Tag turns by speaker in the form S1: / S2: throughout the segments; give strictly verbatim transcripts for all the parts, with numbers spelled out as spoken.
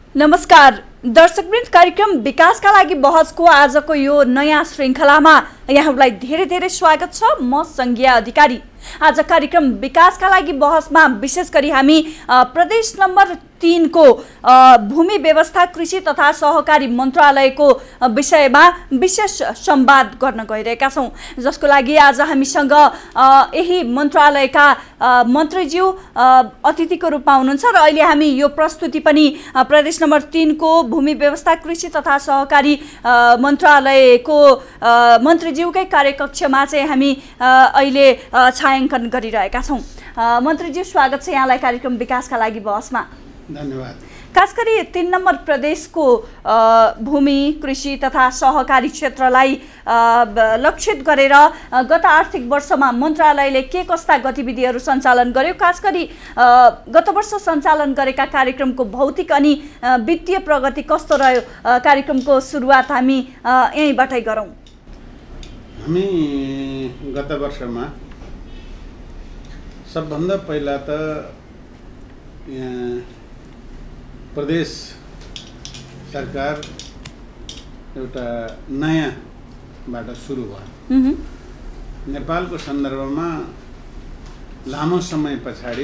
S1: नमस्कार दर्शकवृन्द, कार्यक्रम विकासका लागि बहसको आजको यो नयाँ श्रृङ्खलामा यहाँहरूलाई धेरै धेरै स्वागत छ। म संज्ञा अधिकारी। आज कार्यक्रम विकासका लागि बहसमा विशेष गरी हामी प्रदेश नम्बर तीन को भूमि व्यवस्था कृषि तथा सहकारी मन्त्रालयको विषयमा विशेष संवाद गर्न गइरहेका छौं, जसको लागि आज हामीसँग यही मन्त्रालयका मन्त्रीज्यू अतिथिको रूपमा हुनुहुन्छ र अहिले हामी यो प्रस्तुति पनि प्रदेश नम्बर तीन को भूमि व्यवस्था कृषि तथा सहकारी मन्त्रालयको मन्त्रीज्यूकै कार्यकक्षमा चाहिँ हामी अहिले छायाङ्कन गरिरहेका छौं। मन्त्रीज्यू, स्वागत छ यहाँलाई कार्यक्रम विकासका लागि बहसमा।
S2: धन्यवाद।
S1: खास गरी तीन नम्बर प्रदेशको भूमि कृषि तथा सहकारी क्षेत्रलाई लक्षित गरेर गत आर्थिक वर्षमा मन्त्रालयले के कस्ता गतिविधिहरू सञ्चालन गर्यो, खास गरी गत वर्ष सञ्चालन गरेका कार्यक्रमको भौतिक अनि वित्तीय प्रगति कस्तो रह्यो, कार्यक्रमको सुरुवात हामी यहीँबाटै गरौँ।
S2: हामी गत वर्षमा सबभन्दा पहिला त प्रदेश सरकार एउटा नयाँबाट सुरु भयो। नेपालको सन्दर्भमा लामो समय पछाडि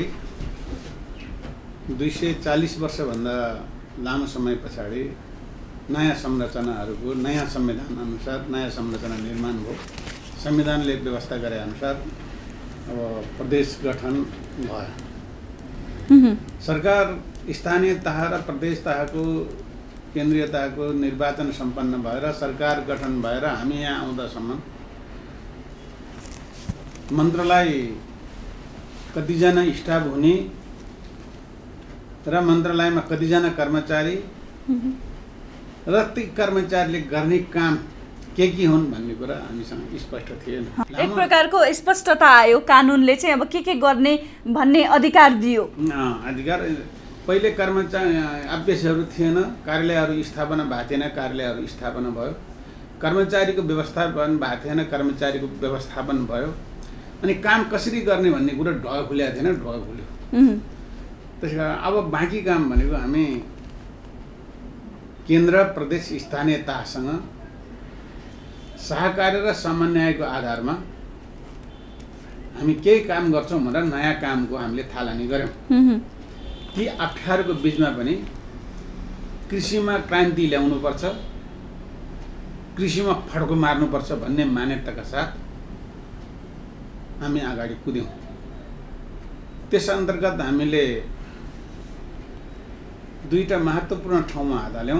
S2: दुई सय चालीस वर्षभन्दा लामो समय पछाडि नयाँ संरचनाहरूको नयाँ संविधान अनुसार नयाँ संरचना निर्माण भयो। संविधानले व्यवस्था गरे अनुसार अब प्रदेश गठन भयो। सरकार स्थानीय तह र प्रदेश तहको केन्द्रीय तहको निर्वाचन सम्पन्न भएर सरकार गठन भएर हामी यहाँ आउँदासम्म मन्त्रालय कतिजना स्टाफ हुने र मन्त्रालयमा कतिजना कर्मचारी र ती कर्मचारीले गर्ने काम के के हुन् भन्ने कुरा हामीसँग स्पष्ट थिएन।
S1: एक प्रकारको स्पष्टता आयो, कानुनले चाहिँ अब के के गर्ने भन्ने अधिकार दियो।
S2: अधिकार पहिले कर्मचारी आदेशहरू थिएन, कार्यालयहरू स्थापना भएको थिएन, कार्यालयहरू स्थापना भयो। कर्मचारीको व्यवस्थापन भएको थिएन, कर्मचारीको व्यवस्थापन भयो। अनि काम कसरी गर्ने भन्ने कुरा ढुवा खुलेको थिएन, ढुवा खुल्यो। त्यसै कारण अब बाँकी काम भनेको हामी केन्द्र प्रदेश स्थानीय तहसँग सहकारी र समन्वयको आधारमा हामी केही काम गर्छौँ भनेर नयाँ कामको हामीले थालनी गर्यौँ। ती अप्ठ्यारोको बिचमा पनि कृषिमा क्रान्ति ल्याउनुपर्छ, कृषिमा फड्को मार्नुपर्छ भन्ने मान्यताका साथ हामी अगाडि कुद्यौँ। त्यस अन्तर्गत हामीले दुईटा महत्त्वपूर्ण ठाउँमा हात हाल्यौँ।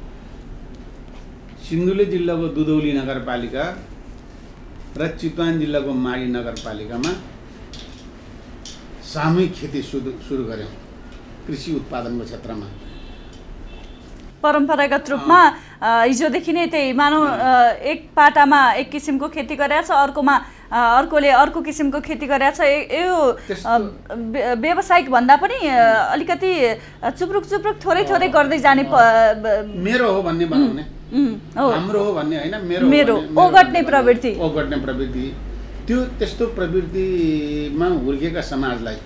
S2: सिन्धुली जिल्लाको दुधौली नगरपालिका र चितवन जिल्लाको माडी नगरपालिकामा सामूहिक खेती सुरु सुरु गर्यौँ कृषि उत्पादनको क्षेत्रमा।
S1: परम्परागत रूपमा हिजोदेखि नै त्यही मानौ एक पाटामा एक किसिमको खेती गरेछ, अर्कोमा अर्कोले अर्को किसिमको खेती गरेछ। यो व्यावसायिक भन्दा पनि अलिकति चुप्रुक चुप्रुक थोरै थोरै गर्दै जाने
S2: मेरो हो भन्ने बनाउने, हाम्रो हो भन्ने होइन, मेरो
S1: मेरो ओगट्ने प्रवृत्ति
S2: ओगट्ने प्रवृत्ति त्यो त्यस्तो प्रवृत्तिमा हुर्केका समाजलाई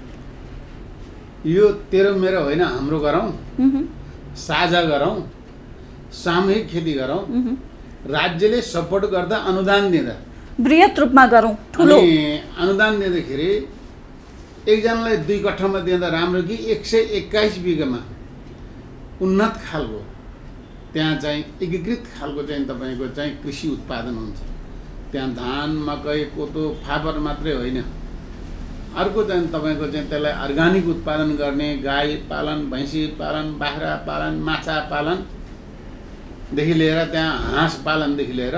S2: यो तेरो मेरो होइन, हाम्रो गरौँ, साझा गरौँ, सामूहिक खेती गरौँ, राज्यले सपोर्ट गर्दा अनुदान दिँदा
S1: बृहत रूपमा गरौँ। ठुलो
S2: अनुदान दिँदाखेरि एकजनालाई दुई कट्ठामा दिँदा राम्रो कि एक सय एक्काइस बिघामा उन्नत खालको त्यहाँ चाहिँ एकीकृत खालको चाहिँ तपाईँको चाहिँ कृषि उत्पादन हुन्छ। त्यहाँ धान मकै कोदो फापर मात्रै होइन, अर्को चाहिँ तपाईँको चाहिँ त्यसलाई अर्ग्यानिक उत्पादन गर्ने गाई पालन, भैँसी पालन, बाख्रा पालन, माछा पालनदेखि लिएर त्यहाँ हाँस पालनदेखि लिएर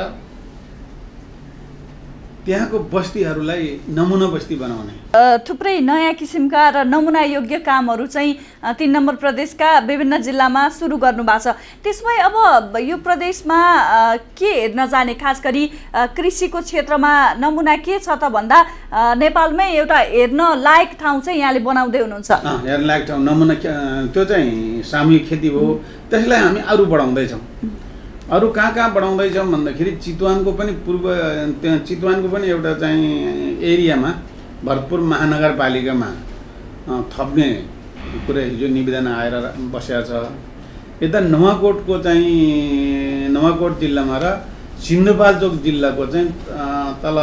S2: त्यहाँको बस्तीहरूलाई नमुना बस्ती बनाउने
S1: थुप्रै नयाँ किसिमका र नमुना योग्य कामहरू चाहिँ तीन नम्बर प्रदेशका विभिन्न जिल्लामा सुरु गर्नु भएको छ। त्यसमै अब यो प्रदेशमा के हेर्न जाने, खास गरी कृषिको क्षेत्रमा नमुना के छ त भन्दा नेपालमै एउटा हेर्न लायक ठाउँ चाहिँ यहाँले बनाउँदै हुनुहुन्छ।
S2: हेर्न लायक ठाउँ नमुना त्यो चाहिँ सामूहिक खेती हो, त्यसलाई हामी अरू बढाउँदैछौँ। अरू कहाँ कहाँ बढाउँदैछौँ भन्दाखेरि चितवनको पनि पूर्व त्यहाँ चितवनको पनि एउटा चाहिँ एरियामा भरतपुर महानगरपालिकामा थप्ने कुरा हिजो निवेदन आएर बसेको छ। यता नुवाकोटको चाहिँ नुवाकोट जिल्लामा र सिन्धुपाल्चोक जिल्लाको चाहिँ तल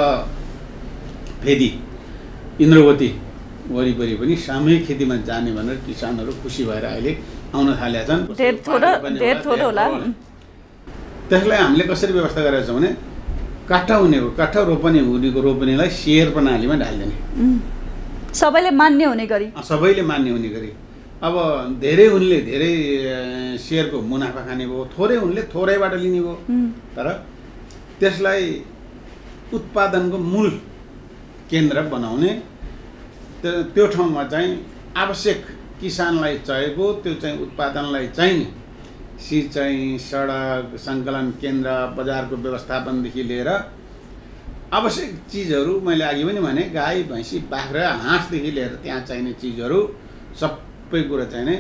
S2: फेदी इन्द्रवती वरिपरि पनि सामूहिक खेतीमा जाने भनेर किसानहरू खुसी भएर अहिले आउन थालेका छन्।
S1: धेर थोरो धेर थोरो होला।
S2: त्यसलाई हामीले कसरी व्यवस्था गरेका छौँ भने काठा हुनेको काठा रोपनी हुनेको रोपनीलाई सेयर प्रणालीमा ढालिदिने,
S1: सबैले मान्य हुने गरी
S2: सबैले मान्य हुने गरी। अब धेरै उनले धेरै सेयरको मुनाफा खाने भयो, थोरै उनले थोरैबाट लिने भयो। तर त्यसलाई उत्पादनको मूल केन्द्र बनाउने, त्यो ठाउँमा चाहिँ आवश्यक किसानलाई चाहिएको त्यो चाहिँ उत्पादनलाई चाहिने सिँचाइ, सडक, सङ्कलन केन्द्र, बजारको व्यवस्थापनदेखि लिएर आवश्यक चिजहरू मैले अघि पनि भने गाई, भैँसी, बाख्रा, हाँसदेखि लिएर त्यहाँ चाहिने चिजहरू सबै कुरा चाहिने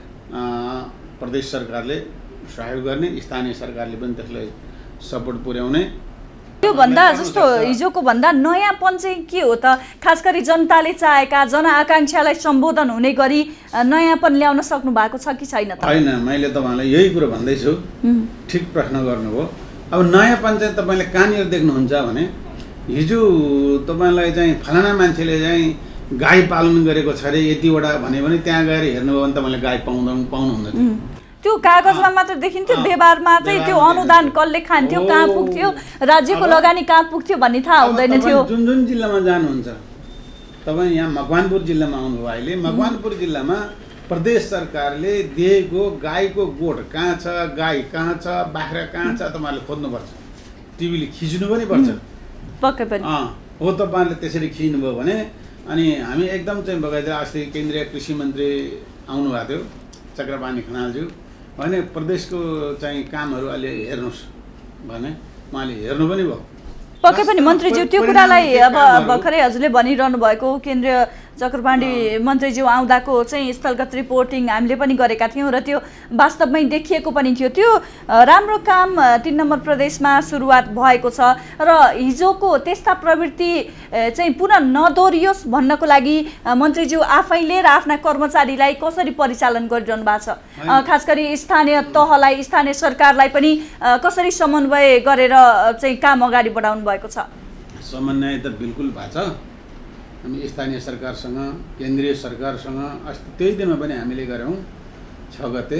S2: प्रदेश सरकारले सहयोग गर्ने, स्थानीय सरकारले पनि त्यसलाई सपोर्ट पुर्याउने।
S1: त्योभन्दा जस्तो हिजोको भन्दा नयाँपन चाहिँ के हो त? खास गरी जनताले चाहेका जनआकाङ्क्षालाई सम्बोधन हुने गरी नयाँपन ल्याउन सक्नु भएको छ कि छैन त?
S2: होइन, मैले तपाईँलाई यही कुरो भन्दैछु, ठिक प्रश्न गर्नुभयो। अब नयाँपन चाहिँ तपाईँले कहाँनिर देख्नुहुन्छ भने हिजो तपाईँलाई चाहिँ फलाना मान्छेले चाहिँ गाई पालन गरेको छ अरे यतिवटा भन्यो भने त्यहाँ गएर हेर्नुभयो भने तपाईँले गाई पाउँदा पाउनुहुन्न।
S1: त्यो कागजमा मात्र देखिन्थ्यो, व्यवहारमा चाहिँ त्यो अनुदान कसले खान्थ्यो, कहाँ पुग्थ्यो, राज्यको लगानी कहाँ पुग्थ्यो भन्ने थाहा हुँदैन थियो।
S2: जुन जुन जिल्लामा जानुहुन्छ तपाईँ, यहाँ मकवानपुर जिल्लामा आउनुभयो, अहिले मकवानपुर जिल्लामा प्रदेश सरकारले दिएको गाईको गोठ कहाँ छ, गाई कहाँ छ, बाख्रा कहाँ छ तपाईँहरूले खोज्नुपर्छ, टिभीले खिच्नु पनि पर्छ।
S1: पक्कै पनि
S2: हो, तपाईँहरूले त्यसरी खिच्नुभयो भने। अनि हामी एकदम चाहिँ बगाइदिएर अस्ति केन्द्रीय कृषि मन्त्री आउनुभएको थियो चक्रपाणी खनालज्यू, भने प्रदेशको चाहिँ कामहरू अलि हेर्नुहोस् भने उहाँले हेर्नु पनि भयो।
S1: पक्कै पनि मन्त्रीज्यू त्यो कुरालाई अब भर्खरै हजुरले भनिरहनु भएको केन्द्रीय चक्रपाणी मन्त्रीज्यू आउँदाको चाहिँ स्थलगत रिपोर्टिङ हामीले पनि गरेका थियौँ र त्यो वास्तवमै देखिएको पनि थियो। त्यो राम्रो काम तीन नम्बर प्रदेशमा सुरुवात भएको छ र हिजोको त्यस्ता प्रवृत्ति चाहिँ पुनः नदोहोरियोस् भन्नको लागि मन्त्रीज्यू आफैले र आफ्ना कर्मचारीलाई कसरी परिचालन गरिरहनु भएको छ? खास गरी स्थानीय तहलाई, स्थानीय सरकारलाई पनि कसरी समन्वय गरेर चाहिँ काम अगाडि बढाउनु भएको छ?
S2: समन्वय त बिल्कुल भएको छ। हामी स्थानीय सरकारसँग, केन्द्रीय सरकारसँग अस्ति त्यही दिनमा पनि हामीले गऱ्यौँ छ गते।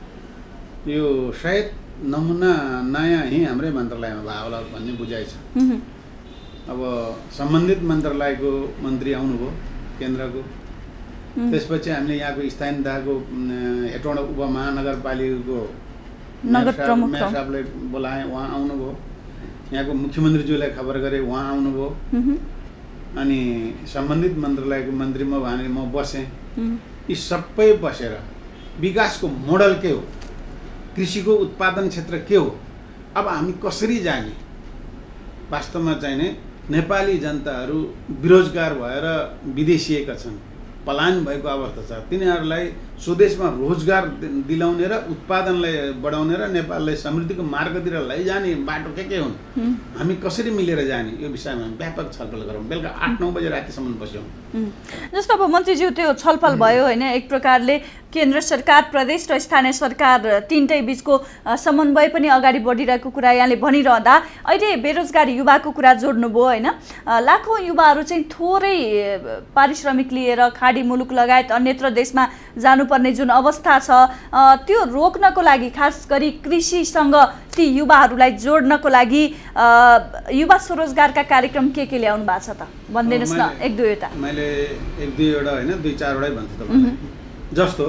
S2: यो सायद नमुना नयाँ यहीँ हाम्रै मन्त्रालयमा भयो होला भन्ने बुझाइ छ। अब सम्बन्धित मन्त्रालयको मन्त्री आउनुभयो केन्द्रको, त्यसपछि हामीले यहाँको स्थानीय तहको हेटौँडा उपमहानगरपालिकाको
S1: नगर प्रमुख
S2: मेयर साहबले बोलाएँ, उहाँ आउनुभयो। यहाँको मुख्यमन्त्रीज्यूलाई खबर गरेँ, उहाँ आउनुभयो। अनि सम्बन्धित मन्त्रालयको मन्त्री म भने म बसेँ। यी सबै बसेर विकासको मोडल के हो, कृषिको उत्पादन क्षेत्र के हो, अब हामी कसरी जाने, वास्तवमा चाहिने नेपाली जनताहरू बेरोजगार भएर विदेशिएका छन्, पलायन भएको अवस्था छ, तिनीहरूलाई स्वदेशमा रोजगार दिलाउने र उत्पादनलाई बढाउने र नेपाललाई समृद्धिको मार्गतिर लैजाने बाटो के के हुन्, हामी कसरी मिलेर जाने, यो विषयमा व्यापक छलफल गरौँ। बेलुका आठ नौ बजे रातिसम्म बस्यौँ।
S1: जस्तो अब मन्त्रीज्यू त्यो छलफल भयो होइन, एक प्रकारले केन्द्र सरकार, प्रदेश र स्थानीय सरकार तिनटै बिचको समन्वय पनि अगाडि बढिरहेको कुरा यहाँले भनिरहँदा अहिले बेरोजगार युवाको कुरा जोड्नुभयो होइन। लाखौँ युवाहरू चाहिँ थोरै पारिश्रमिक लिएर खाडी मुलुक लगायत अन्यत्र देशमा जानुपर्ने जुन अवस्था छ त्यो रोक्नको लागि, खास गरी कृषिसँग ती युवाहरूलाई जोड्नको लागि युवा स्वरोजगारका कार्यक्रम के के ल्याउनु भएको छ त भनिदिनुहोस् न, एक दुईवटा।
S2: मैले एक दुईवटा होइन, दुई चारवटै भन्छु तपाईँलाई। जस्तो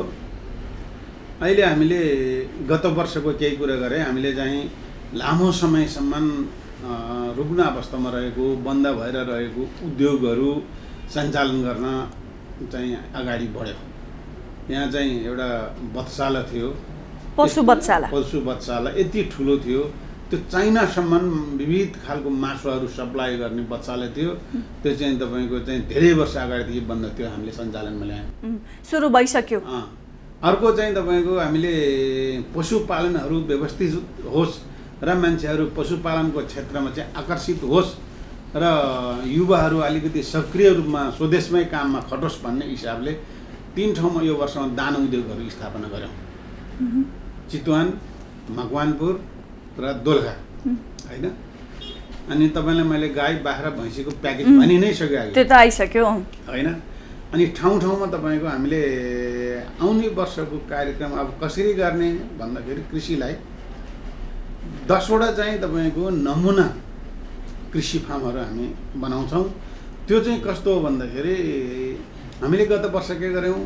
S2: अहिले हामीले गत वर्षको केही कुरा गरेँ, हामीले चाहिँ लामो समयसम्म रुग्ण अवस्थामा रहेको, बन्द भएर रहेको उद्योगहरू सञ्चालन गर्न चाहिँ अगाडि बढ्यो। यहाँ चाहिँ एउटा बत्साला थियो,
S1: पशु बत्साला
S2: पशु बत्साला यति ठुलो थियो, त्यो चाइनासम्म विविध खालको मासुहरू सप्लाई गर्ने बत्साला थियो। त्यो चाहिँ तपाईँको चाहिँ धेरै वर्ष अगाडिदेखि बन्द थियो, हामीले सञ्चालनमा ल्यायौँ,
S1: सुरु भइसक्यो।
S2: अर्को चाहिँ तपाईँको हामीले पशुपालनहरू व्यवस्थित होस् र मान्छेहरू पशुपालनको क्षेत्रमा चाहिँ आकर्षित होस् र युवाहरू अलिकति सक्रिय रूपमा स्वदेशमै काममा खटोस् भन्ने हिसाबले तीन ठाउँमा यो वर्षमा दाना उद्योगहरू स्थापना गऱ्यौँ। चितवन, मकवानपुर र दोलखा हैन। अनि तपाईलाई मैले गाई बाख्रा भैँसीको प्याकेज भनि नै सके
S1: त्यो त आइसक्यो
S2: हैन। अनि ठाउँ ठाउँमा तपाईँको हामीले आउने वर्षको कार्यक्रम अब कसरी गर्ने भन्दाखेरि कृषिलाई दसवटा चाहिँ तपाईँको नमुना कृषि फार्महरू हामी बनाउँछौँ। त्यो चाहिँ कस्तो हो भन्दाखेरि हामीले गत वर्ष के गर्यौँ,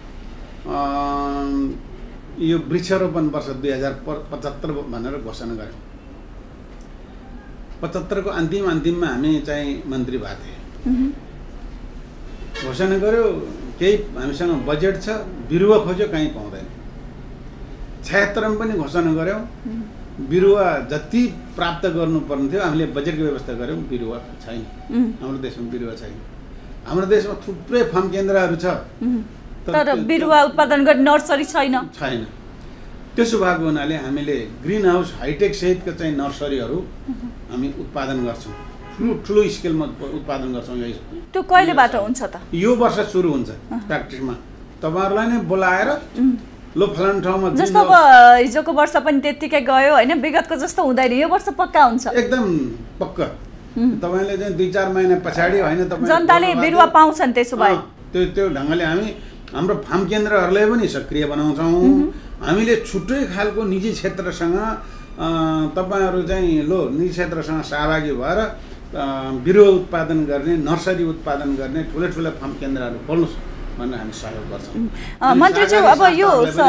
S2: यो वृक्षारोपण वर्ष दुई हजार पचहत्तर भनेर घोषणा गऱ्यौँ। पचहत्तरको अन्तिम अन्तिममा हामी चाहिँ मन्त्री भएको थियौँ। घोषणा गऱ्यो, केही हामीसँग बजेट छ, बिरुवा खोज्यो कहीँ पाउँदैन। छयत्तरमा पनि घोषणा गऱ्यौँ, बिरुवा जति प्राप्त गर्नुपर्ने थियो हामीले बजेटको व्यवस्था गऱ्यौँ, बिरुवा छैन। हाम्रो देशमा बिरुवा छैन। हाम्रो देशमा थुप्रै फार्म केन्द्रहरू छ,
S1: तर बिरुवा उत्पादन गर्ने नर्सरी छैन
S2: छैन त्यसो भएको हुनाले हामीले ग्रिन हाउस हाइटेक सहितको चाहिँ नर्सरीहरू हामी उत्पादन गर्छौँ। ठुलो ठुलो स्केलमा उत्पादन गर्छौँ। यो
S1: त्यो कहिलेबाट हुन्छ त?
S2: यो वर्ष सुरु हुन्छ प्र्याक्टिसमा। तपाईँहरूलाई नै बोलाएर लो फलान ठाउँमा
S1: जस्तो अब हिजोको वर्ष पनि त्यतिकै गयो होइन, विगतको जस्तो हुँदैन, यो वर्ष पक्का हुन्छ
S2: एकदम पक्का। तपाईँले चाहिँ दुई चार महिना पछाडि होइन तपाईँ
S1: जनताले बिरुवा पाउँछन्। त्यसो भए
S2: त्यो त्यो ढङ्गले हामी हाम्रो फार्म केन्द्रहरूलाई पनि सक्रिय बनाउँछौँ। हामीले छुट्टै खालको निजी क्षेत्रसँग तपाईँहरू चाहिँ लो निजी क्षेत्रसँग सहभागी भएर बिरुवा उत्पादन गर्ने, नर्सरी उत्पादन गर्ने ठुला ठुला फार्म केन्द्रहरू खोल्नुहोस् भनेर हामी सहयोग गर्छौँ।
S1: मन्त्रीज्यू, अब यो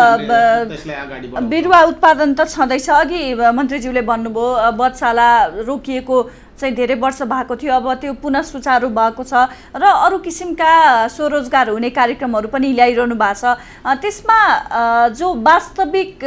S1: बिरुवा उत्पादन त छँदैछ। अघि मन्त्रीज्यूले भन्नुभयो बच्चाला रोकिएको चाहिँ धेरै वर्ष भएको थियो, अब त्यो पुनः सुचारू भएको छ र अरू किसिमका स्वरोजगार हुने कार्यक्रमहरू पनि ल्याइरहनु भएको छ। त्यसमा जो वास्तविक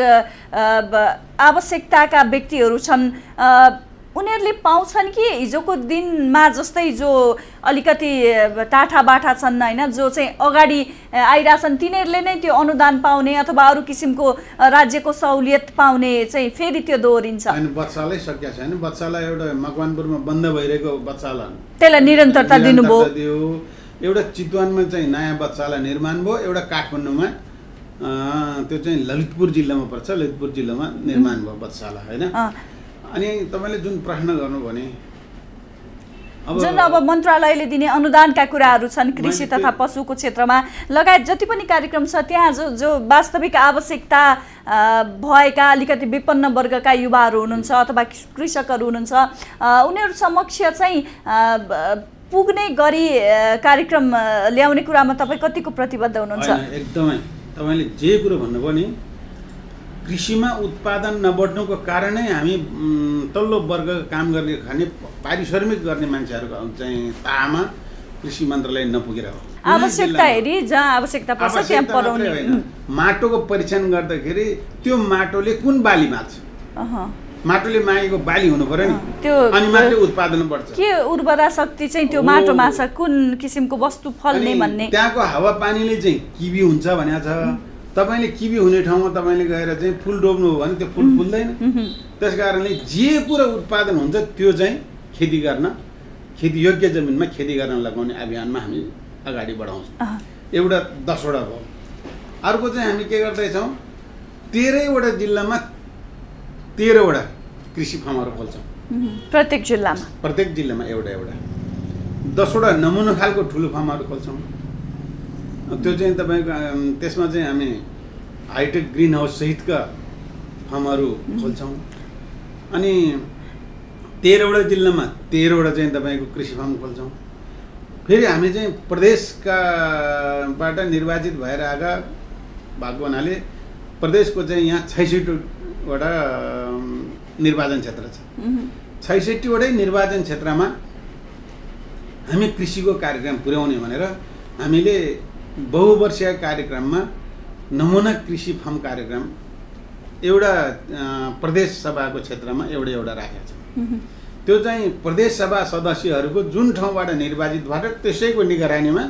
S1: आवश्यकताका व्यक्तिहरू छन् उनीहरूले पाउँछन् कि हिजोको दिनमा जस्तै जो अलिकति टाठा बाठा छन् होइन, जो चाहिँ अगाडि आइरहेछन् तिनीहरूले नै त्यो अनुदान पाउने अथवा अरू किसिमको राज्यको सहुलियत पाउने चाहिँ फेरि त्यो दोहोरिन्छ?
S2: होइन, बच्चालाई सकिया छैन। बच्चालाई एउटा मकवानपुरमा बन्द भइरहेको बच्चालाई
S1: त्यसलाई निरन्तरता दिनुभयो।
S2: एउटा चितवनमा चाहिँ नयाँ बच्चालाई निर्माण भयो, एउटा काठमाडौँमा त्यो चाहिँ ललितपुर जिल्लामा पर्छ, ललितपुर जिल्लामा निर्माण भयो बच्चालाई होइन। अनि तपाईँले जुन प्रश्न गर्नु भने
S1: जुन अब मन्त्रालयले दिने अनुदानका कुराहरू छन् कृषि तथा पशुको क्षेत्रमा लगायत जति पनि कार्यक्रम छ, त्यहाँ जो जो वास्तविक आवश्यकता भएका अलिकति विपन्न वर्गका युवाहरू हुनुहुन्छ अथवा कृषकहरू हुनुहुन्छ उनीहरू समक्ष चाहिँ पुग्ने गरी कार्यक्रम ल्याउने कुरामा तपाईँ कतिको प्रतिबद्ध हुनुहुन्छ?
S2: एकदमै तपाईँले जे कुरो भन्नुभयो नि, कृषिमा उत्पादन नबढ्नुको कारणै हामी तल्लो वर्ग काम गर्ने खाने पारिश्रमिक गर्ने मान्छेहरूको चाहिँ तामा कृषि मन्त्रालय नपुगेर हो।
S1: आवश्यकता हेरी जहाँ आवश्यकता पर्छ त्यहाँ पराउने
S2: होइन। माटोको परीक्षण गर्दाखेरि त्यो माटोले कुन बाली माग्छ, माटोले मागेको बाली हुनु पर्यो नि, त्यो अनि मात्रै उत्पादन बढ्छ।
S1: के उर्वरा शक्ति चाहिँ त्यो माटोमा छ, कुन किसिमको वस्तु फल्ने भन्ने।
S2: त्यहाँको हावापानीले चाहिँ किबी हुन्छ भनेको छ। तपाईँले किबी हुने ठाउँमा तपाईँले गएर चाहिँ फुल रोप्नु हो भने त्यो फुल फुल्दैन। त्यस कारणले जे कुरा उत्पादन हुन्छ त्यो चाहिँ खेती गर्न, खेती योग्य जमिनमा खेती गर्न लगाउने अभियानमा हामी अगाडि बढाउँछौँ। एउटा दसवटा भयो। अर्को चाहिँ हामी के गर्दैछौँ, तेह्रैवटा जिल्लामा तेह्रवटा कृषि फार्महरू खोल्छौँ।
S1: प्रत्येक जिल्लामा
S2: प्रत्येक जिल्लामा एउटा एउटा दसवटा नमुना खालको ठुलो फार्महरू खोल्छौँ। त्यो चाहिँ तपाईँको त्यसमा चाहिँ हामी हाइटेक ग्रिन हाउस सहितका फार्महरू खोल्छौँ। अनि तेह्रवटा जिल्लामा तेह्रवटा चाहिँ तपाईँको कृषि फार्म खोल्छौँ। फेरि हामी चाहिँ प्रदेशकाबाट निर्वाचित भएर आएका भएको हुनाले प्रदेशको चाहिँ यहाँ छैसठीवटा निर्वाचन क्षेत्र छ। छैसठीवटै निर्वाचन क्षेत्रमा हामी कृषिको कार्यक्रम पुर्याउने भनेर हामीले बहुवर्षीय कार्यक्रममा नमुना कृषि फार्म कार्यक्रम एउटा प्रदेश सभाको क्षेत्रमा एउटा एउटा राखेका छौँ। त्यो चाहिँ प्रदेश सभा सदस्यहरूको जुन ठाउँबाट निर्वाचित भएर त्यसैको निगरानीमा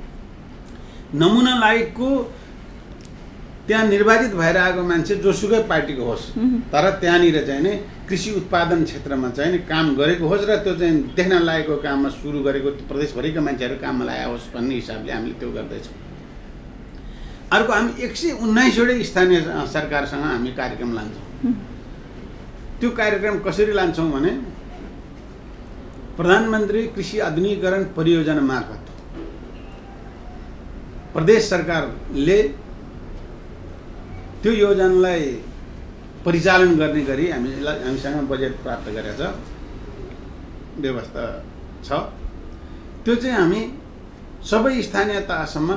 S2: नमुना लायकको त्यहाँ निर्वाचित भएर आएको मान्छे जोसुकै पार्टीको होस् तर त्यहाँनिर चाहिँ नै कृषि उत्पादन क्षेत्रमा चाहिँ नि काम गरेको होस् र त्यो चाहिँ देख्न लागेको काममा सुरु गरेको प्रदेशभरिका मान्छेहरू काममा लगाएको होस् भन्ने हिसाबले हामीले त्यो गर्दैछौँ। अर्को हामी एक सय उन्नाइसवटै स्थानीय सरकारसँग हामी कार्यक्रम लान्छौँ। त्यो कार्यक्रम कसरी लान्छौँ भने प्रधानमन्त्री कृषि आधुनिकीकरण परियोजना मार्फत प्रदेश सरकारले त्यो योजनालाई परिचालन गर्ने गरी हामीलाई हामीसँग बजेट प्राप्त गरेको छ, व्यवस्था छ। त्यो चाहिँ हामी सबै स्थानीय तहसम्म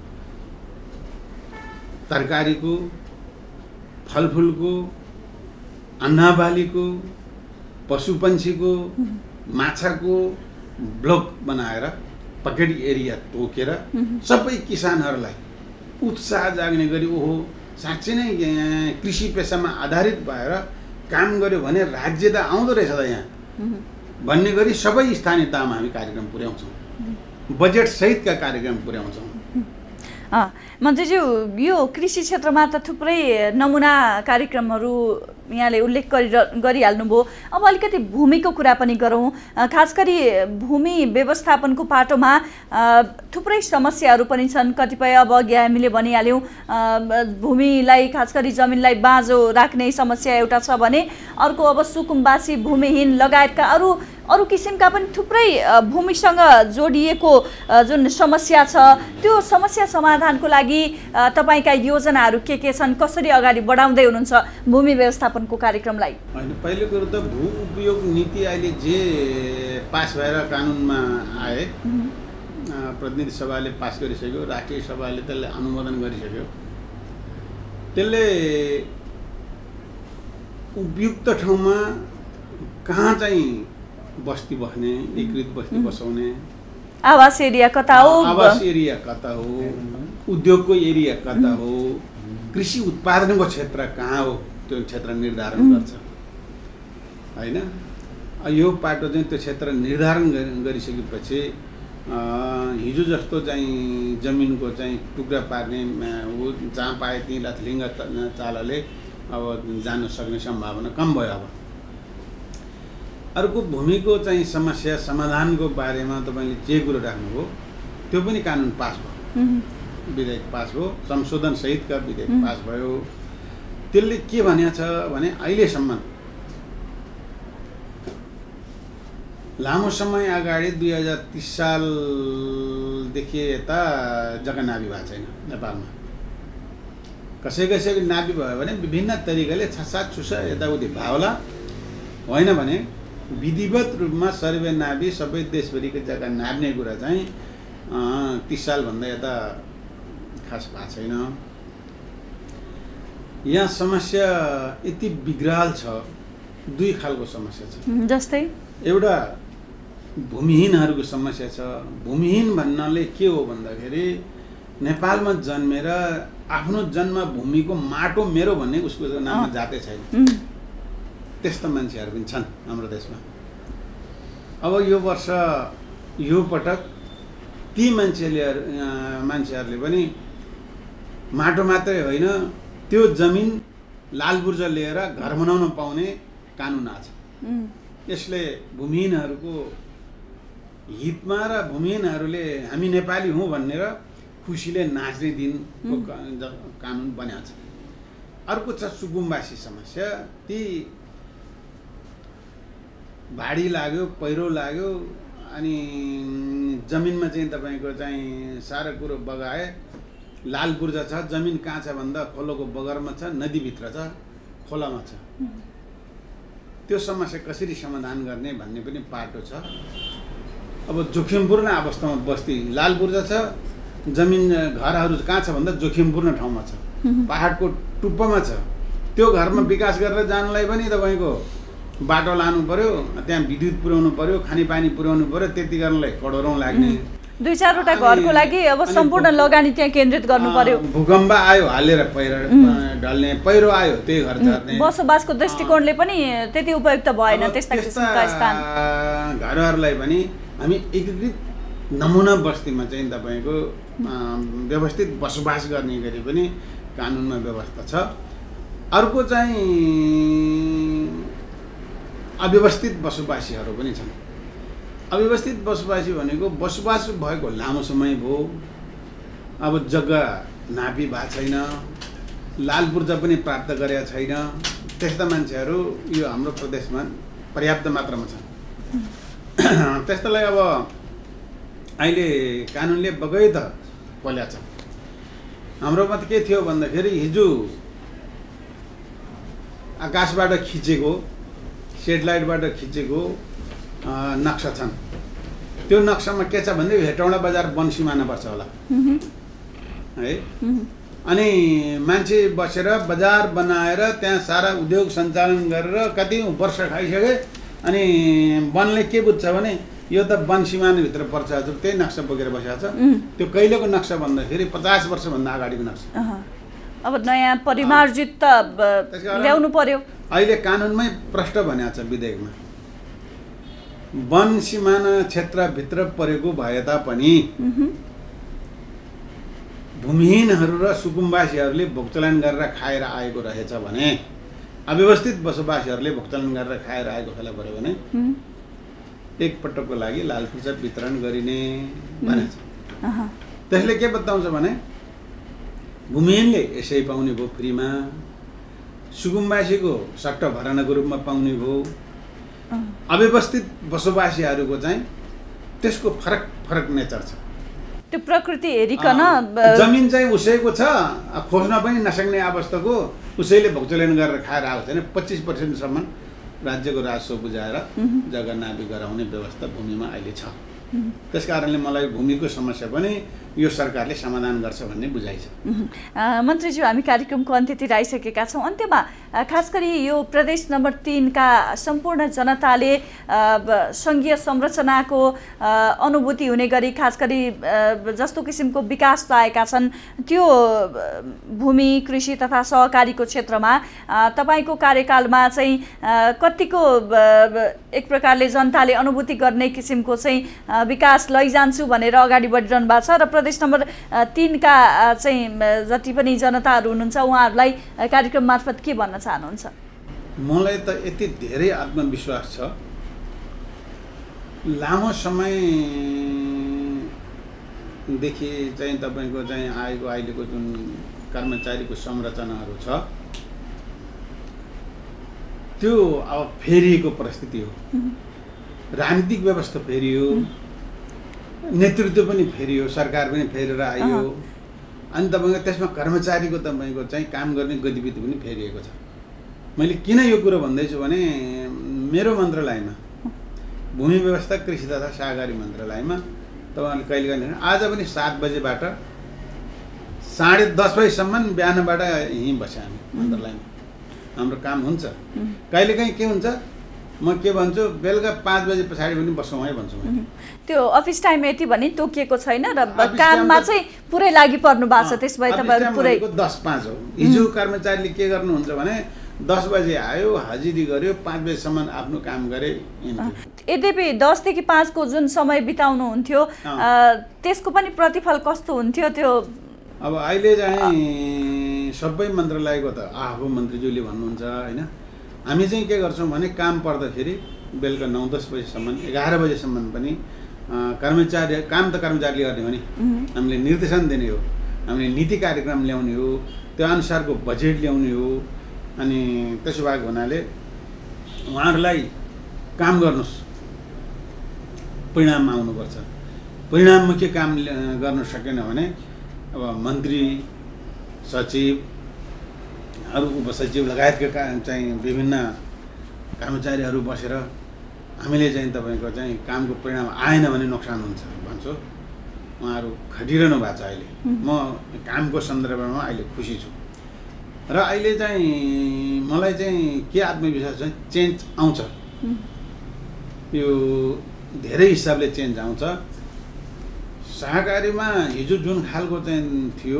S2: तरकारीको, फलफुलको, अन्नबालीको, पशुपन्छीको, माछाको ब्लक बनाएर पकेट एरिया तोकेर सबै किसानहरूलाई उत्साह जाग्ने गरी ओहो साँच्चै नै कृषि पेसामा आधारित भएर काम गर्यो भने राज्य त आउँदो रहेछ त यहाँ भन्ने गरी सबै स्थानीय तहमा हामी कार्यक्रम पुर्याउँछौँ, बजेट सहितका कार्यक्रम पुर्याउँछौँ।
S1: मन्त्रीज्यू, यो कृषि क्षेत्रमा त थुप्रै नमुना कार्यक्रमहरू यहाँले उल्लेख गरि गरिहाल्नुभयो। अब अलिकति भूमिको कुरा पनि गरौँ। खास गरी भूमि व्यवस्थापनको पाटोमा थुप्रै समस्याहरू पनि छन्। कतिपय अब अघि हामीले भनिहाल्यौँ, भूमिलाई खास गरी जमिनलाई बाँझो राख्ने समस्या एउटा छ भने अर्को अब सुकुम्बासी, भूमिहीन लगायतका अरू अरू किसिमका पनि थुप्रै भूमिसँग जोडिएको जुन समस्या छ, त्यो समस्या समाधानको लागि तपाईँका योजनाहरू के के छन्? कसरी अगाडि बढाउँदै हुनुहुन्छ भूमि व्यवस्थापनको कार्यक्रमलाई?
S2: होइन, पहिलो कुरो त भू उपयोग नीति अहिले जे पास भएर कानुनमा आए, प्रतिनिधि सभाले पास गरिसक्यो, राष्ट्रिय सभाले त्यसलाई अनुमोदन गरिसक्यो। त्यसले उपयुक्त ठाउँमा कहाँ चाहिँ बस्ती बस्ने, एकीकृत बस्ती बसाउने,
S1: आवास एरिया कता हो,
S2: आवास एरिया कता हो, उद्योगको एरिया कता हो, कृषि उत्पादनको क्षेत्र कहाँ हो, त्यो क्षेत्र निर्धारण गर्छ हैन। यो पाटो चाहिँ त्यो क्षेत्र निर्धारण गरिसकेपछि हिजो जस्तो चाहिँ जमिनको चाहिँ टुक्रा पार्ने ऊ जहाँ पाए त्यहीँ लथलिङ्ग चालले अब जान सक्ने सम्भावना कम भयो। अब अर्को भूमिको चाहिँ समस्या समाधानको बारेमा तपाईँले जे कुरो राख्नुभयो त्यो पनि कानुन पास भयो, विधेयक पास भयो, संशोधन सहितका विधेयक पास भयो। त्यसले के भनेको छ भने अहिलेसम्म लामो समय अगाडि दुई हजार तिस सालदेखि यता जग्गा नाबी भएको छैन नेपालमा। कसै कसैको नाबी भयो भने विभिन्न तरिकाले छसात छुसा यताउति भयो होला, होइन भने विधिवत रूपमा सर्वे नाबी सबै देशभरिको जग्गा नाप्ने कुरा चाहिँ तिस सालभन्दा यता खास भएको छैन। यहाँ समस्या यति विकराल छ, दुई खालको समस्या छ।
S1: जस्तै
S2: एउटा भूमिहीनहरूको समस्या छ। भूमिहीन भन्नाले के हो भन्दाखेरि नेपालमा जन्मेर आफ्नो जन्मभूमिको माटो मेरो भन्ने उसको नाममा जातै छैन, त्यस्ता मान्छेहरू पनि छन् हाम्रो देशमा। अब यो वर्ष यो पटक ती मान्छेले मान्छेहरूले पनि माटो मात्रै होइन त्यो जमिन लालबुर्जा लिएर घर बनाउन पाउने कानुन आछ। यसले भूमिहीनहरूको हितमा र भूमिहीनहरूले हामी नेपाली हौँ भनेर खुसीले नाच्ने दिनको कानुन बन्या छ। अर्को छ सुकुम्बासी समस्या। ती भाडी लाग्यो, पहिरो लाग्यो, अनि जमिनमा चाहिँ तपाईँको चाहिँ सारा कुरो बगाए, लाल बुर्जा छ, जमिन कहाँ छ भन्दा खोलोको बगरमा छ, नदीभित्र छ, खोलामा छ। त्यो समस्या कसरी समाधान गर्ने भन्ने पनि पाटो छ। अब जोखिमपूर्ण अवस्थामा बस्ती लाल बुर्जा छ, जमिन घरहरू कहाँ छ भन्दा जोखिमपूर्ण ठाउँमा छ, पहाडको टुप्पोमा छ। त्यो घरमा विकास गरेर जानलाई पनि तपाईँको बाटो लानु पर्यो, त्यहाँ विद्युत पुर्याउनु पर्यो, खानेपानी पुर्याउनु पर्यो, त्यति गर्नलाई करोडौँ लाग्ने।
S1: दुई चारवटा घरको लागि अब सम्पूर्ण लगानी त्यहाँ केन्द्रित गर्नु पर्यो।
S2: भूकम्प आयो हालेर पहिरो ढल्ने, पहिरो आयो त्यही घर झर्ने।
S1: बसोबासको दृष्टिकोणले पनि त्यति उपयुक्त भएन त्यस्ता किसिमका स्थान।
S2: घरहरूलाई पनि हामी एकीकृत नमुना बस्तीमा चाहिँ तपाईँको व्यवस्थित बसोबास गर्ने गरी पनि कानुनमा व्यवस्था छ। अर्को चाहिँ अव्यवस्थित बसोबासीहरू पनि छन्। अव्यवस्थित बसोबासी भनेको बसोबास भएको लामो समय भयो, अब जग्गा नापी भएको छैन, लाल पूर्जा पनि प्राप्त गरेका छैन, त्यस्ता मान्छेहरू यो हाम्रो प्रदेशमा पर्याप्त मात्रामा छन्। त्यस्तोलाई अब अहिले कानुनले बगै त पोल्या छ। हाम्रोमा त के थियो भन्दाखेरि हिजो आकाशबाट खिचेको सेटेलाइटबाट खिचेको नक्सा छन्। त्यो नक्सामा के छ भन्दै हेटौँडा बजार वन सिमाना पर्छ होला है। अनि मान्छे बसेर बजार बनाएर त्यहाँ सारा उद्योग सञ्चालन गरेर कति वर्ष खाइसके। अनि वनले के बुझ्छ भने यो त वन सिमानाभित्र पर्छ, हजुर त्यही नक्सा बोकेर बसेको छ। त्यो कहिलेको नक्सा भन्दाखेरि पचास वर्षभन्दा अगाडिको नक्सा।
S1: अब नयाँ परिमार्जित त ल्याउनु पर्यो।
S2: अहिले कानुनमै प्रष्ट भनेको छ विधेयकमा, वन सिमाना क्षेत्रभित्र परेको भए तापनि भूमिहीनहरू र सुकुम्बासीहरूले भोगचलन गरेर खाएर आएको रहेछ भने, अव्यवस्थित बसोबासीहरूले भोगचलन गरेर खाएर आएको फेला पऱ्यो भने एकपटकको लागि लाल पूर्जा वितरण गरिने भनेछ। त्यसले के बताउँछ भने भूमिहीनले यसै पाउने भयो फ्रीमा, सुकुम्बासीको सट्ट भरानाको रूपमा पाउने भयो, अव्यवस्थित बसोबासीहरूको चाहिँ त्यसको फरक फरक नेचर छ।
S1: त्यो प्रकृति हेरिकन
S2: जमिन चाहिँ उसैको छ, खोज्न पनि नसक्ने अवस्थाको, उसैले भोगचलन गरेर खाएर आएको छैन। पच्चिस पर्सेन्टसम्म राज्यको राजस्व बुझाएर जग्गा नापी गराउने व्यवस्था भूमिमा अहिले छ। त्यस कारणले मलाई भूमिको समस्या पनि यो सरकारले समाधान गर्छ भन्ने बुझाइ छ।
S1: मन्त्रीज्यू, हामी कार्यक्रमको अन्त्यतिर आइसकेका छौँ। अन्त्यमा खास गरी यो प्रदेश नम्बर तीनका सम्पूर्ण जनताले सङ्घीय संरचनाको अनुभूति हुने गरी खास गरी जस्तो किसिमको विकास चाहेका छन्, त्यो भूमि कृषि तथा सहकारीको क्षेत्रमा तपाईँको कार्यकालमा चाहिँ कतिको एक प्रकारले जनताले अनुभूति गर्ने किसिमको चाहिँ विकास लैजान्छु भनेर अगाडि बढिरहनु भएको छ र प्रदेश नम्बर तीनका चाहिँ जति पनि जनताहरू हुनुहुन्छ उहाँहरूलाई कार्यक्रम मार्फत के भन्न चाहनुहुन्छ?
S2: मलाई त यति धेरै आत्मविश्वास छ। लामो समयदेखि चाहिँ तपाईँको चाहिँ आएको अहिलेको जुन कर्मचारीको संरचनाहरू छ त्यो अब फेरिएको परिस्थिति हो। राजनीतिक व्यवस्था फेरियो, नेतृत्व पनि फेरियो, सरकार पनि फेरेर आयो, अनि तपाईँको त्यसमा कर्मचारीको तपाईँको चाहिँ काम गर्ने गतिविधि पनि फेरिएको छ। मैले किन यो कुरो भन्दैछु भने मेरो मन्त्रालयमा भूमि व्यवस्था कृषि तथा सहकारी मन्त्रालयमा तपाईँहरूले कहिले कहिले आज पनि सात बजेबाट साढे दस बजीसम्म बिहानबाट यहीँ बस्यो हामी मन्त्रालयमा, हाम्रो काम हुन्छ। कहिलेकाहीँ के हुन्छ म के भन्छु बेलुका पाँच बजे पछाडि पनि बस्छौँ है भन्छु।
S1: त्यो अफिस टाइम यति भने तोकिएको छैन र काममा चाहिँ पुरै लागि पर्नु भएको छ। त्यसो भए तपाईँहरू पुरै
S2: दस पाँच हो। हिजो कर्मचारीले के गर्नुहुन्छ भने दस बजे आयो, हाजिरी गर्यो, पाँच बजीसम्म आफ्नो काम गरे।
S1: यद्यपि दसदेखि पाँचको जुन समय बिताउनु हुन्थ्यो त्यसको पनि प्रतिफल कस्तो हुन्थ्यो? त्यो
S2: अब अहिले चाहिँ सबै मन्त्रालयको त आफू मन्त्रीज्यूले भन्नुहुन्छ होइन। हामी चाहिँ के गर्छौँ भने काम पर्दाखेरि बेलुका नौ दस बजीसम्म एघार बजीसम्म पनि कर्मचारी काम त कर्मचारीले गर्ने हो नि, हामीले निर्देशन दिने हो, हामीले नीति कार्यक्रम ल्याउने हो, त्यो अनुसारको बजेट ल्याउने हो। अनि त्यसो भएको हुनाले उहाँहरूलाई काम गर्नुहोस्, परिणाम आउनुपर्छ। परिणाममुखी काम गर्न सकेन भने अब मन्त्री सचिव अरू उपसचिव लगायतका चाहिँ विभिन्न कर्मचारीहरू बसेर हामीले चाहिँ तपाईँको चाहिँ कामको परिणाम आएन भने नोक्सान हुन्छ भन्छु। उहाँहरू खटिरहनु भएको छ। अहिले म कामको सन्दर्भमा अहिले खुसी छु र अहिले चाहिँ मलाई चाहिँ के आत्मविश्वास छ, चेन्ज आउँछ। यो धेरै हिसाबले चेन्ज आउँछ। सहकारीमा हिजो जुन खालको चाहिँ थियो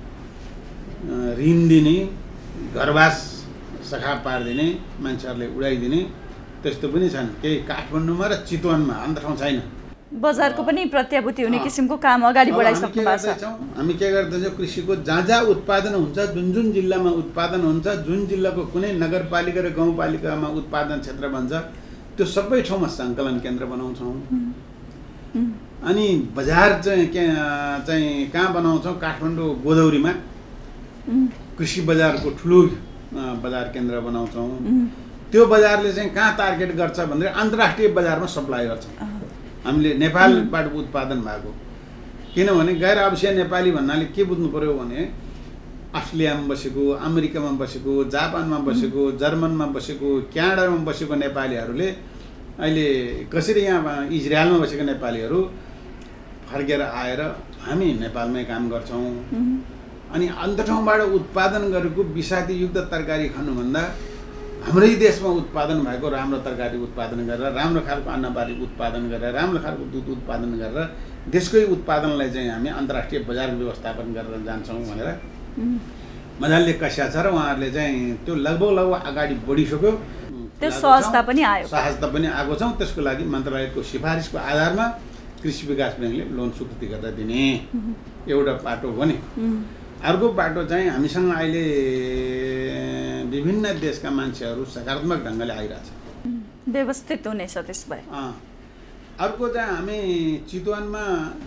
S2: ऋण दिने, घरवास सखा पारिदिने, मान्छेहरूले उडाइदिने, त्यस्तो पनि छन् केही काठमाडौँमा र चितवनमा, अन्त ठाउँ छैन।
S1: बजारको पनि प्रत्याभूति हुने किसिमको काम अगाडि बढाइसक्नु भएको छ।
S2: हामी के गर्दैछौँ, कृषिको जहाँ जहाँ उत्पादन हुन्छ, जुन जुन जिल्लामा उत्पादन हुन्छ, जुन जिल्लाको कुनै नगरपालिका र गाउँपालिकामा उत्पादन क्षेत्र भन्छ, त्यो सबै ठाउँमा सङ्कलन केन्द्र बनाउँछौँ। अनि बजार चाहिँ के चाहिँ कहाँ बनाउँछौँ काठमाडौँ गोदौरीमा कृषि बजारको ठुलो बजार केन्द्र बनाउँछौँ। त्यो बजारले चाहिँ कहाँ टार्गेट गर्छ भन्दाखेरि अन्तर्राष्ट्रिय बजारमा सप्लाई गर्छ हामीले नेपालबाट उत्पादन भएको। किनभने गैर आवासीय नेपाली भन्नाले के बुझ्नु पर्यो भने अस्ट्रेलियामा बसेको, अमेरिकामा बसेको, जापानमा बसेको, जर्मनमा बसेको, क्यानाडामा बसेको नेपालीहरूले अहिले कसरी यहाँ इजरायलमा बसेको नेपालीहरू फर्केर आएर हामी नेपालमै काम गर्छौँ। अनि अन्य ठाउँबाट उत्पादन गरेको विषादीयुक्त तरकारी खानुभन्दा हाम्रै देशमा उत्पादन भएको राम्रो तरकारी उत्पादन गरेर, राम्रो खालको अन्नबाली उत्पादन गरेर, राम्रो खालको दुध उत्पादन गरेर देशकै उत्पादनलाई चाहिँ हामी अन्तर्राष्ट्रिय बजार व्यवस्थापन गरेर जान्छौँ भनेर मजाले कसिया छ र उहाँहरूले चाहिँ त्यो लगभग लगभग अगाडि बढिसक्यो।
S1: त्यो सहजता पनि आयो
S2: सहजता पनि आएको छ। त्यसको लागि मन्त्रालयको सिफारिसको आधारमा कृषि विकास ब्याङ्कले लोन स्वीकृति गरेर दिने एउटा बाटो हो नि। अर्को बाटो चाहिँ हामीसँग अहिले विभिन्न देशका मान्छेहरू सकारात्मक ढङ्गले आइरहेछ,
S1: व्यवस्थित हुनेछ। त्यस भए
S2: अर्को चाहिँ हामी चितवनमा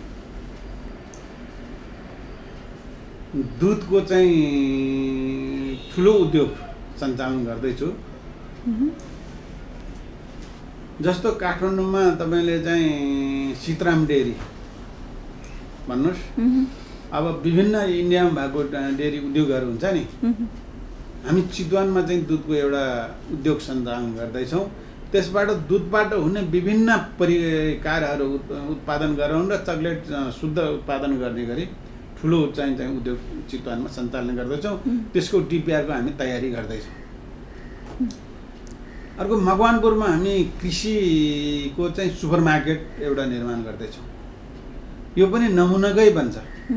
S2: दुधको चाहिँ ठुलो उद्योग सञ्चालन गर्दैछु। जस्तो काठमाडौँमा तपाईँले चाहिँ सीताराम डेरी भन्नुहोस्, अब विभिन्न इन्डियामा भएको डेरी उद्योगहरू हुन्छ नि, हामी चितवनमा चाहिँ दुधको एउटा उद्योग सञ्चालन गर्दैछौँ। त्यसबाट दुधबाट हुने विभिन्न परिकारहरू उत्पादन गराउन र चकलेट शुद्ध उत्पादन गर्ने गरी ठुलो चाहिँ चाहिँ उद्योग चितवनमा सञ्चालन गर्दैछौँ। त्यसको डिपिआरको हामी तयारी गर्दैछौँ। अर्को मकवानपुरमा हामी कृषिको चाहिँ सुपर मार्केट एउटा निर्माण गर्दैछौँ। यो पनि नमुनाकै बन्छ।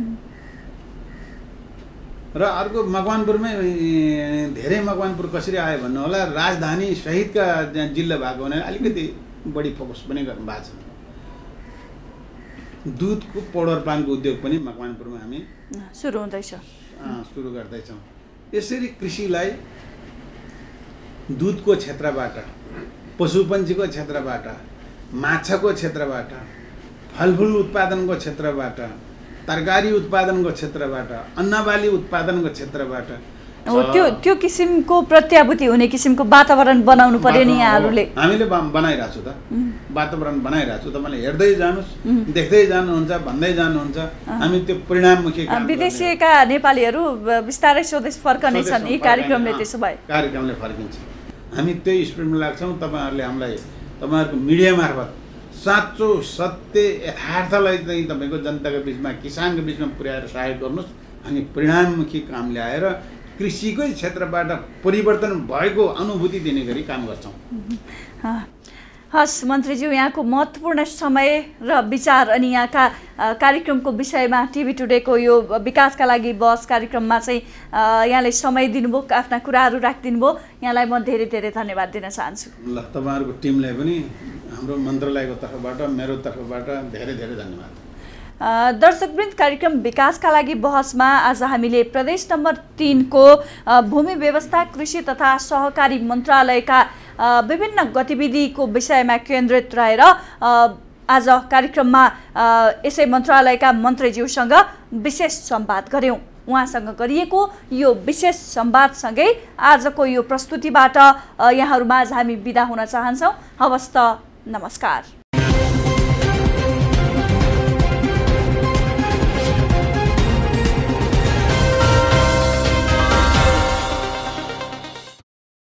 S2: र अर्को मकवानपुरमै धेरै मकवानपुर कसरी आयो भन्नु होला, राजधानी सहितका जिल्ला भएको भने अलिकति बढी फोकस पनि गर्नु भएको छ। दुधको पाउडर प्लान्टको उद्योग पनि मकवानपुरमा हामी
S1: सुरु हुँदैछ
S2: सुरु गर्दैछौँ। यसरी कृषिलाई दुधको क्षेत्रबाट, पशुपन्छीको क्षेत्रबाट, माछाको क्षेत्रबाट, फलफुल उत्पादनको क्षेत्रबाट, तरकारी उत्पादनको क्षेत्रबाट, अन्नबाली उत्पादनको क्षेत्रबाट
S1: त्यो त्यो किसिमको प्रत्याभूति हुने किसिमको वातावरण बनाउनु पर्यो नि यहाँहरूले।
S2: हामीले बनाइरहेको छु त, वातावरण बनाइरहेको छु। तपाईँले हेर्दै जानुहोस्, देख्दै जानुहुन्छ, भन्दै जानुहुन्छ। हामी त्यो परिणाममुखी
S1: विदेशीका नेपालीहरू बिस्तारै स्वदेश फर्कनेछन् यी कार्यक्रमले। त्यसो भए
S2: कार्यक्रमले फर्किन्छ। हामी त्यही स्पिडमा लाग्छौँ। तपाईँहरूले हामीलाई तपाईँहरूको मिडिया मार्फत साँचो सत्य यथार्थलाई चाहिँ तपाईँको जनताको बिचमा, किसानको बिचमा पुर्याएर सहयोग गर्नुहोस्। हामी परिणाममुखी काम ल्याएर कृषिकै क्षेत्रबाट परिवर्तन भएको अनुभूति दिने गरी काम गर्छौँ।
S1: हस् मन्त्रीज्यू, यहाँको महत्त्वपूर्ण समय र विचार अनि यहाँका कार्यक्रमको विषयमा टिभी टुडेको यो विकासका लागि बहस कार्यक्रममा चाहिँ यहाँले समय दिनुभयो, आफ्ना कुराहरू राखिदिनु भयो। यहाँलाई म धेरै धेरै धन्यवाद दिन चाहन्छु।
S2: ल, तपाईँहरूको टिमलाई पनि हाम्रो मन्त्रालयको तर्फबाट, मेरो तर्फबाट धेरै धेरै धन्यवाद।
S1: दर्शकवृन्द, कार्यक्रम विकासका लागि बहसमा आज हामीले प्रदेश नम्बर तीनको भूमि व्यवस्था, कृषि तथा सहकारी मन्त्रालयका विभिन्न गतिविधिको विषयमा केन्द्रित रहेर आज कार्यक्रममा यसै मन्त्रालयका मन्त्रीज्यूसँग विशेष संवाद गऱ्यौँ। उहाँसँग गरिएको यो विशेष संवादसँगै आजको यो प्रस्तुतिबाट यहाँहरूमाझ हामी बिदा हुन चाहन्छौँ। हवस् त, नमस्कार।